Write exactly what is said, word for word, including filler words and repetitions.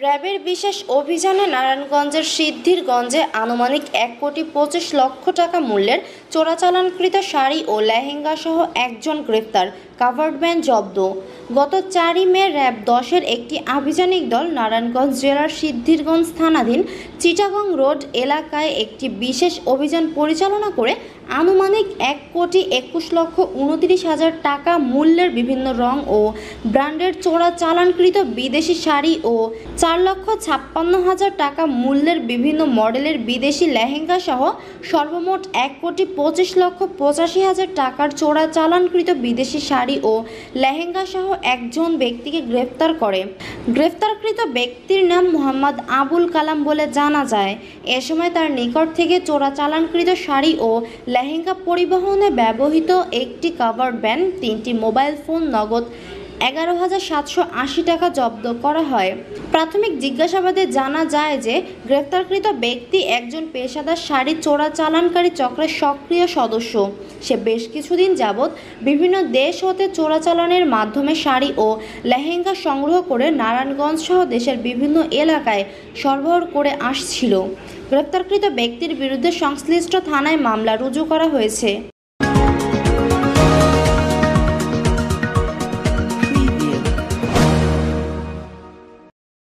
র্যাবের বিশেষ অভিযানে নারায়ণগঞ্জের সিদ্ধিরগঞ্জে আনুমানিক এক কোটি পঁচিশ লক্ষ টাকা মূল্যের চোরাচালানকৃত শাড়ি ও লেহেঙ্গাসহ একজন গ্রেপ্তার, কাভার্ড ভ্যান জব্দ। গত চারই মে র্যাব দশের একটি আভিযানিক দল নারায়ণগঞ্জ জেলার সিদ্ধিরগঞ্জ থানাধীন চিটাগং রোড এলাকায় একটি বিশেষ অভিযান পরিচালনা করে আনুমানিক এক কোটি একুশ লক্ষ উনত্রিশ হাজার টাকা মূল্যের বিভিন্ন রং ও ব্র্যান্ডের চোরাচালানকৃত বিদেশি শাড়ি ও চার লক্ষ ছাপ্পান্ন হাজার টাকা মূল্যের বিভিন্ন মডেলের বিদেশি লেহেঙ্গা সহ সর্বমোট এক কোটি পঁচিশ লক্ষ পঁচাশি হাজার টাকার চোরাচালানকৃত বিদেশি শাড়ি ও লেহেঙ্গা সহ একজন ব্যক্তিকে গ্রেফতার করে। গ্রেফতারকৃত ব্যক্তির নাম মোহাম্মদ আবুল কালাম বলে জানা যায়। এ সময় তার নিকট থেকে চোরাচালানকৃত শাড়ি ও লেহেঙ্গা পরিবহনে ব্যবহৃত একটি কাভার্ড ভ্যান, তিনটি মোবাইল ফোন, নগদ এগারো হাজার সাতশো আশি টাকা জব্দ করা হয়। প্রাথমিক জিজ্ঞাসাবাদে জানা যায় যে গ্রেফতারকৃত ব্যক্তি একজন পেশাদার শাড়ি চোরাচালানকারী চক্রের সক্রিয় সদস্য। সে বেশ কিছুদিন যাবৎ বিভিন্ন দেশ হতে চোরাচালানের মাধ্যমে শাড়ি ও লেহেঙ্গা সংগ্রহ করে নারায়ণগঞ্জ সহ দেশের বিভিন্ন এলাকায় সরবরাহ করে আসছিল। গ্রেফতারকৃত ব্যক্তির বিরুদ্ধে সংশ্লিষ্ট থানায় মামলা রুজু করা হয়েছে।